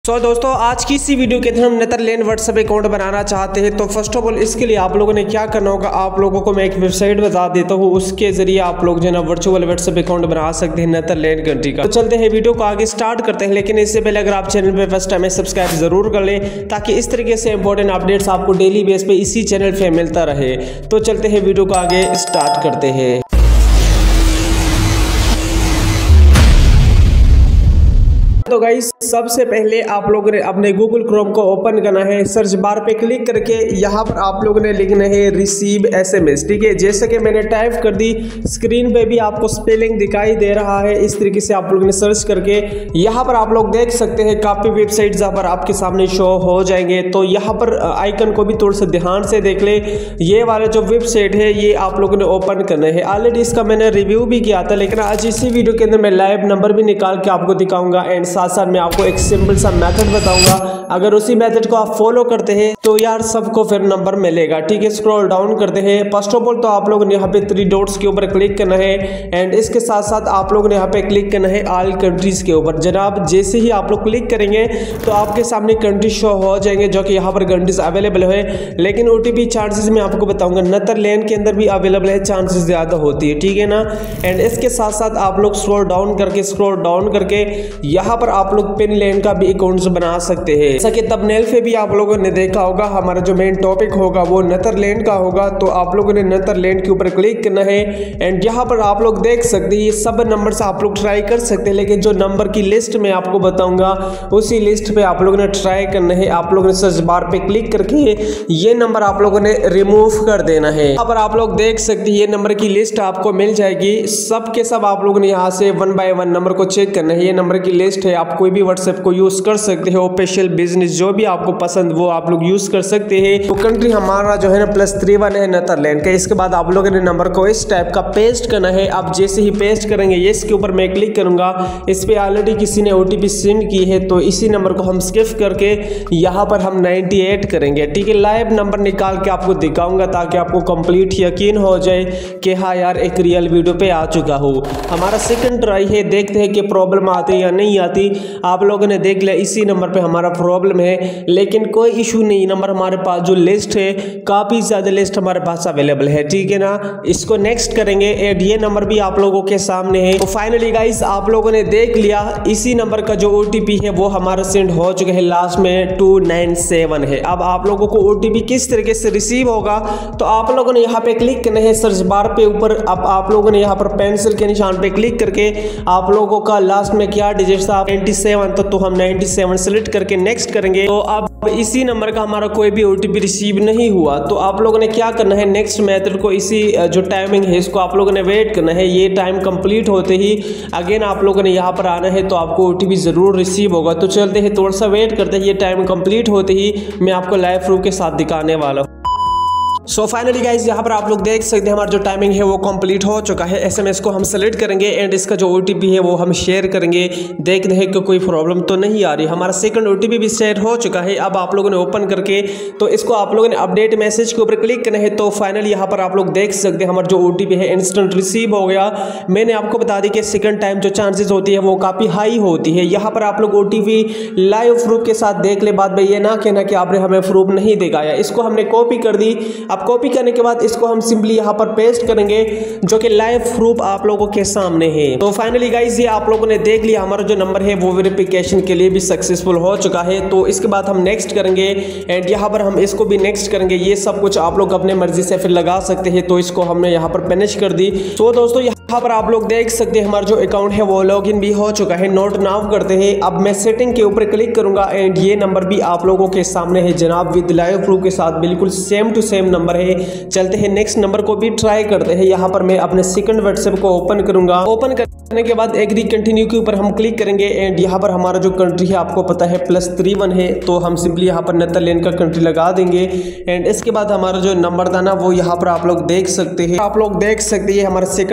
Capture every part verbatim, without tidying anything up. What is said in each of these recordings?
सो so, दोस्तों आज की इसी वीडियो के अंदर हम नेदरलैंड व्हाट्सएप अकाउंट बनाना चाहते हैं। तो फर्स्ट ऑफ ऑल इसके लिए आप लोगों ने क्या करना होगा, आप लोगों को मैं एक वेबसाइट बता देता हूँ, उसके जरिए आप लोग जो है ना वर्चुअल व्हाट्सएप अकाउंट बना सकते हैं नेदरलैंड कंट्री का। तो चलते हैं वीडियो को आगे स्टार्ट करते हैं, लेकिन इससे पहले अगर आप चैनल पे फर्स्ट टाइम है सब्सक्राइब जरूर कर लें ताकि इस तरीके से इंपॉर्टेंट अपडेट्स आपको डेली बेस पे इसी चैनल पे मिलता रहे। तो चलते हैं वीडियो को आगे स्टार्ट करते हैं। तो गाइस सबसे पहले आप लोगों ने अपने गूगल क्रोम को ओपन करना है, सर्च बार पे क्लिक करके यहाँ पर आप लोगों ने लिखना है रिसीव एसएमएस। ठीक है, जैसे कि मैंने टाइप कर दी, स्क्रीन पे भी आपको स्पेलिंग दिखाई दे रहा है। इस तरीके से आप लोगों ने सर्च करके यहाँ पर आप लोग देख सकते हैं काफ़ी वेबसाइट जहाँ पर आपके सामने शो हो जाएंगे। तो यहाँ पर आइकन को भी थोड़ा सा ध्यान से देख ले, ये वाला जो वेबसाइट है ये आप लोगों ने ओपन करना है। ऑलरेडी इसका मैंने रिव्यू भी किया था, लेकिन आज इसी वीडियो के अंदर मैं लाइव नंबर भी निकाल के आपको दिखाऊंगा एंड साथ साथ मैं आपको एक सिंपल सा मेथड बताऊंगा। अगर उसी मेथड को आप फॉलो करते हैं तो यार सबको फिर नंबर मिलेगा। ठीक है, स्क्रॉल डाउन करते हैं। फर्स्ट ऑफ ऑल तो आप लोगों ने यहाँ पे थ्री डॉट्स के ऊपर क्लिक करना है एंड इसके साथ साथ आप लोगों ने यहाँ पे क्लिक करना है ऑल कंट्रीज के ऊपर। जनाब जैसे ही आप लोग क्लिक करेंगे तो आपके सामने कंट्री शो हो जाएंगे जो कि यहाँ पर कंट्रीज अवेलेबल है, लेकिन ओटीपी चांसेस मैं आपको बताऊंगा नेदरलैंड के अंदर भी अवेलेबल है, चांसेस ज्यादा होती है। ठीक है ना, एंड इसके साथ साथ आप लोग स्क्रॉल डाउन करके स्क्रॉल डाउन करके यहाँ पर आप लोग फिनलैंड का भी अकाउंट्स बना सकते हैं। जैसा कि थंबनेल पे भी आप लोगों ने देखा होगा, हमारा जो मेन टॉपिक होगा वो नेदरलैंड का होगा। तो आप लोगों ने नेदरलैंड के ऊपर क्लिक करना है एंड यहाँ पर आप लोग देख सकते हैं ये सब नंबर से आप लोग ट्राई कर सकते हैं, लेकिन जो नंबर की लिस्ट मैं आपको बताऊंगा उसी लिस्ट पे आप लोगों ने ट्राई करना है। आप लोगों ने सर्च बार पे क्लिक करके ये नंबर आप लोगों ने रिमूव कर देना है। यहाँ पर आप लोग देख सकते हैं ये नंबर की लिस्ट आपको मिल जाएगी। सब के सब आप लोगों ने यहाँ से वन बाय वन नंबर को चेक करना है। ये नंबर की लिस्ट है, आप कोई भी व्हाट्सएप को यूज कर सकते हो, ऑफिशियल बिजनेस जो भी आपको पसंद वो आप लोग यूज कर सकते हैं। तो कंट्री हमारा जो है ना प्लस थ्री वन है नेदरलैंड का। इसके बाद आप लोगों ने नंबर को इस टाइप का पेस्ट करना है। आप जैसे ही पेस्ट करेंगे ये इसके ऊपर मैं क्लिक करूंगा, इस पे ऑलरेडी किसी ने ओटीपी सेंड की है, तो इसी नंबर को हम स्किप करके यहाँ पर हम अट्ठानवे करेंगे। ठीक है, लाइव नंबर निकाल के आपको दिखाऊंगा ताकि आपको कंप्लीट यकीन हो जाए कि हाँ यार एक रियल वीडियो पे आ चुका हूँ। हमारा सेकंड ट्राई है, देखते हैं कि प्रॉब्लम आती है या नहीं आती। आप लोगों ने देख लिया इसी नंबर पे हमारा प्रॉब्लम है, लेकिन कोई इशू नहीं। नंबर हमारे पास जो लिस्ट है काफी ज्यादा लिस्ट हमारे पास अवेलेबल है। ठीक है ना, इसको नेक्स्ट करेंगे एंड ये नंबर भी आप लोगों के सामने है। तो फाइनली गाइस आप लोगों ने देख लिया इसी नंबर का जो ओटीपी है वो हमारा सेंड हो चुका है, लास्ट में टू नाइन सेवन है। अब आप लोगों को ओटीपी किस तरीके से रिसीव होगा, तो आप लोगों ने यहाँ पे क्लिक करना है सर्च बार पे ऊपर। अब आप लोगों ने यहाँ पर पेंसिल के निशान पे क्लिक करके आप लोगों का लास्ट में क्या डिजिट था नाइंटी सेवन, तो, तो हम नाइंटी सेवन सेलेक्ट करके नेक्स्ट करेंगे। तो अब इसी नंबर का हमारा कोई भी ओटीपी रिसीव नहीं हुआ, तो आप लोगों ने क्या करना है, नेक्स्ट मेथड को इसी जो टाइमिंग है इसको आप लोगों ने वेट करना है। ये टाइम कंप्लीट होते ही अगेन आप लोगों ने यहाँ पर आना है, तो आपको ओटीपी जरूर रिसीव होगा। तो चलते हैं थोड़ा सा वेट करते हैं, ये टाइम कंप्लीट होते ही मैं आपको लाइव प्रूफ के साथ दिखाने वाला हूँ। सो फाइनली गाइज यहाँ पर आप लोग देख सकते हैं हमारा जो टाइमिंग है वो कंप्लीट हो चुका है। एसएमएस को हम सेलेक्ट करेंगे एंड इसका जो ओटीपी है वो हम शेयर करेंगे, देखते हैं कि कोई प्रॉब्लम तो नहीं आ रही। हमारा सेकंड ओटीपी भी शेयर हो चुका है। अब आप लोगों ने ओपन करके तो इसको आप लोगों ने अपडेट मैसेज के ऊपर क्लिक करना है। तो फाइनली यहाँ पर आप लोग देख सकते हैं हमारा जो ओटीपी है इंस्टेंट रिसीव हो गया। मैंने आपको बता दी कि सेकंड टाइम जो चांसेस होती है वो काफ़ी हाई होती है। यहाँ पर आप लोग ओटीपी लाइव प्रूफ के साथ देख ले, बाद में ये ना कहना कि आपने हमें प्रूफ नहीं दिखाया। इसको हमने कॉपी कर दी। अब कॉपी करने के बाद इसको हम सिंपली यहाँ पर पेस्ट करेंगे जो कि लाइव प्रूफ आप लोगों के सामने है। तो फाइनली गाइस ये आप लोगों ने देख लिया हमारा जो नंबर है वो वेरिफिकेशन के लिए भी सक्सेसफुल हो चुका है। तो इसके बाद हम नेक्स्ट करेंगे एंड यहाँ पर हम इसको भी नेक्स्ट करेंगे। ये सब कुछ आप लोग अपने मर्जी से फिर लगा सकते हैं, तो इसको हमने यहाँ पर फिनिश कर दी। तो दोस्तों यहाँ पर आप लोग देख सकते हैं हमारा जो अकाउंट है वो लॉगिन भी हो चुका है। नोट नाउ करते हैं। अब मैं सेटिंग के ऊपर क्लिक करूंगा एंड ये नंबर भी आप लोगों के सामने है जनाब, विद लाइव प्रूफ के साथ बिल्कुल सेम टू सेम नंबर है। चलते हैं नेक्स्ट नंबर को भी ट्राई करते हैं। यहाँ पर मैं अपने सेकंड व्हाट्सएप को ओपन करूंगा। ओपन करने के बाद एग्री कंटिन्यू के ऊपर हम क्लिक करेंगे एंड यहाँ पर हमारा जो कंट्री है आपको पता है प्लस थ्री वन है, तो हम सिंपली यहाँ पर नेदरलैंड का कंट्री लगा देंगे एंड इसके बाद हमारा जो नंबर था ना वो यहाँ पर आप लोग देख सकते हैं। आप लोग देख सकते हैं हमारा सेकंड नंबर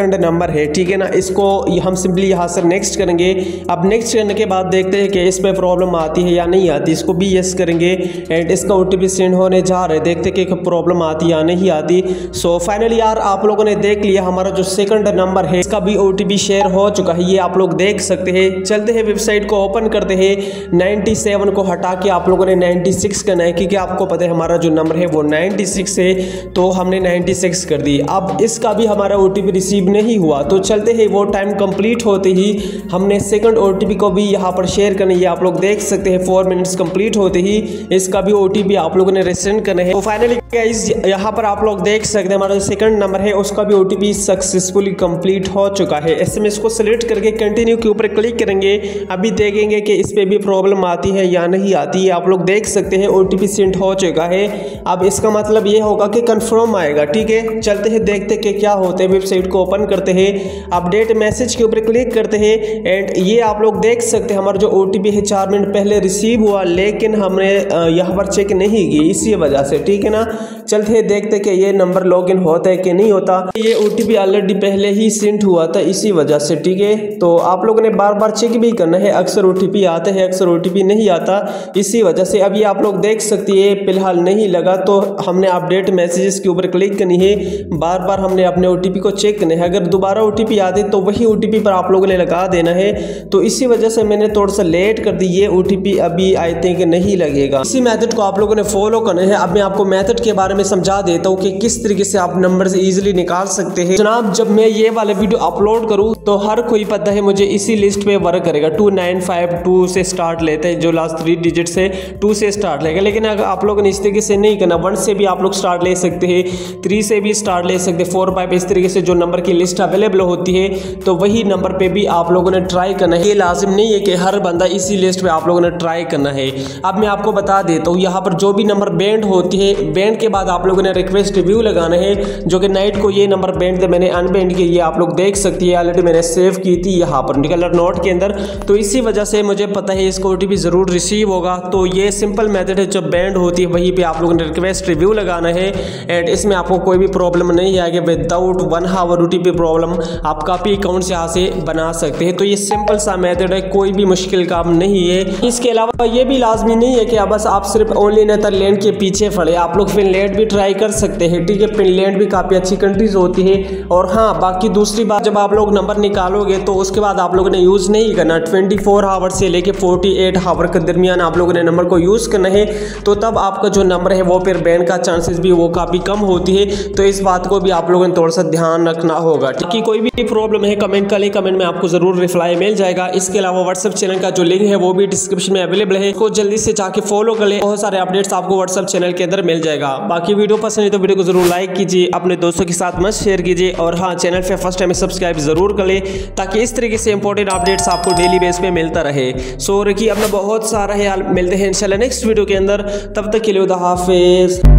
नंबर है, ठीक है ना, इसको हम सिंपली यहाँ से नेक्स्ट करेंगे। अब नेक्स्ट करने के बाद देखते हैं कि इस पर प्रॉब्लम आती है या नहीं आती, इसको भी यस करेंगे एंड इसका ओ टी पी सेंड होने जा रहे, देखते कि प्रॉब्लम आती या नहीं आती। सो फाइनली यार आप लोगों ने देख लिया हमारा जो सेकंड नंबर है इसका भी ओ टी पी शेयर हो चुका है, ये आप लोग देख सकते हैं। चलते हैं वेबसाइट को ओपन करते हैं, सत्तानवे को हटा के आप लोगों ने छियानवे करना है, क्योंकि आपको पता है हमारा जो नंबर है वो छियानवे है, तो हमने छियानवे कर दी। अब इसका भी हमारा ओ टी पी रिसीव नहीं हुआ, तो चलते हैं वो टाइम कंप्लीट होते ही हमने सेकंड ओ टी पी को भी यहाँ पर शेयर करना है, ये आप लोग देख सकते हैं। फोर मिनट्स कंप्लीट होते ही इसका भी ओ टी पी आप लोगों ने रिसेंड करना है। तो फाइनली गाइस यहाँ पर आप लोग देख सकते हैं हमारा जो सेकंड नंबर है उसका भी O T P successfully complete हो चुका है। एसएमएस को सिलेक्ट करके कंटिन्यू के ऊपर क्लिक करेंगे, अभी देखेंगे कि इस पे भी प्रॉब्लम आती है या नहीं आती है। आप लोग देख सकते हैं ओ टी पी सेंड हो चुका है। अब इसका मतलब ये होगा कि कंफर्म आएगा, ठीक है। चलते हैं देखते कि क्या होते हैं, वेबसाइट को ओपन करते हैं, अपडेट मैसेज के ऊपर क्लिक करते हैं एंड ये आप लोग देख सकते हैं हमारा जो ओ टी पी है चार मिनट पहले रिसीव हुआ, लेकिन हमने यहाँ पर चेक नहीं की इसी वजह से, ठीक है ना। चलते हैं देखते कि ये नंबर लॉगिन होता है कि नहीं होता। ये ओ टी पी ऑलरेडी पहले ही सेंड हुआ था इसी वजह से, ठीक है। तो आप लोगों ने बार बार चेक भी करना है, अक्सर ओ टी पी आता है अक्सर ओ टी पी नहीं आता, इसी वजह से। अभी आप लोग देख सकते हैं फिलहाल नहीं लगा, तो हमने अपडेट मैसेजेस के ऊपर क्लिक करनी है, बार बार हमने अपने ओ टी पी को चेक करना है। अगर दोबारा ओ टी पी आते तो वही ओ टी पी पर आप लोगों ने लगा देना है, तो इसी वजह से मैंने थोड़ा सा लेट कर दी। ये ओ टी पी अभी आई थिंक नहीं लगेगा, इसी मेथड को आप लोगों ने फॉलो करना है। अब मैं आपको मेथड के बारे में समझा देता हूँ कि किस तरीके से आप नंबर से इजीली निकाल सकते हैं। जनाब जब मैं ये वाले वीडियो अपलोड करूँ तो हर कोई पता है मुझे इसी लिस्ट पे वर्क करेगा। टू नाइन फाइव टू से स्टार्ट लेते हैं, जो लास्ट थ्री डिजिट से टू से स्टार्ट लेगा, लेकिन अगर आप लोगों ने इस तरीके से नहीं करना, वन से भी आप लोग स्टार्ट ले सकते हैं, थ्री से भी स्टार्ट ले सकते हैं, फोर फाइव, इस तरीके से जो नंबर की लिस्ट अवेलेबल होती है तो वही नंबर पे भी आप लोगों ने ट्राई करना है। ये लाजिम नहीं है कि हर बंदा इसी लिस्ट पे आप लोगों ने ट्राई करना है। अब मैं आपको बता देता हूँ, यहाँ पर जो भी नंबर बैंड होती है, बैंड के बाद आप लोगों ने रिक्वेस्ट रिव्यू लगाना है, जो कि नाइट को ये नंबर बैंड थे, मैंने अनबैंड की, ये आप लोग देख सकते हैं ऑलरेडी मैंने सेव की थी यहाँ पर कलर नोट के अंदर, तो इसी वजह से मुझे पता है इसको ओ टी पी जरूर रिसीव होगा। तो ये सिंपल मेथड है, जब बैंड होती है वहीं पे आप लोगों ने रिक्वेस्ट रिव्यू लगाना है एंड इसमें आपको कोई भी प्रॉब्लम नहीं आएगी। Without one hour O T P problem आप कापी अकाउंट से यहाँ से बना सकते हैं। तो ये सिंपल सा मेथड है, कोई भी मुश्किल काम नहीं है। इसके अलावा ये भी लाजमी नहीं है कि बस आप सिर्फ ओनली नेदरलैंड के पीछे पड़े, आप लोग फिनलैंड भी ट्राई कर सकते हैं, ठीक है। फिनलैंड भी काफ़ी अच्छी कंट्रीज होती है। और हाँ, बाकी दूसरी बात, जब आप लोग नंबर निकालोगे तो उसके बाद आप लोगों ने यूज़ नहीं करना, ट्वेंटी फोर आवर से लेके फोर्टी एट आवर के दरमियान आप लोगों ने नंबर को यूज़ करना है, तो तब आपका जो नंबर है वो फिर बैन का चांसेस भी वो काफ़ी कम होती है। तो इस बात को भी आप लोगों ने थोड़ा सा ध्यान रखना होगा। कि कोई भी प्रॉब्लम है कमेंट कर ले, कमेंट में आपको जरूर रिप्लाई मिल जाएगा। इसके अलावा व्हाट्सएप चैनल का जो लिंक है वो भी डिस्क्रिप्शन में अवेलेबल है, इसको जल्दी से जाके फॉलो कर ले, बहुत सारे अपडेट्स आपको व्हाट्सएप चैनल के अंदर मिल जाएगा। बाकी वीडियो पसंद है तो वीडियो को जरूर लाइक कीजिए, अपने दोस्तों के साथ मत शेयर कीजिए, और हाँ, चैनल पे फर्स्ट टाइम सब्सक्राइब जरूर कर ले, ताकि इस तरीके से इंपॉर्टेंट अपडेट्स आपको डेली बेस पे मिलता रहे। सो रखिए अपना बहुत सारा ख्याल, मिलते हैं इंशाल्लाह नेक्स्ट वीडियो के अंदर, तब तक के लिए खुदा हाफिज।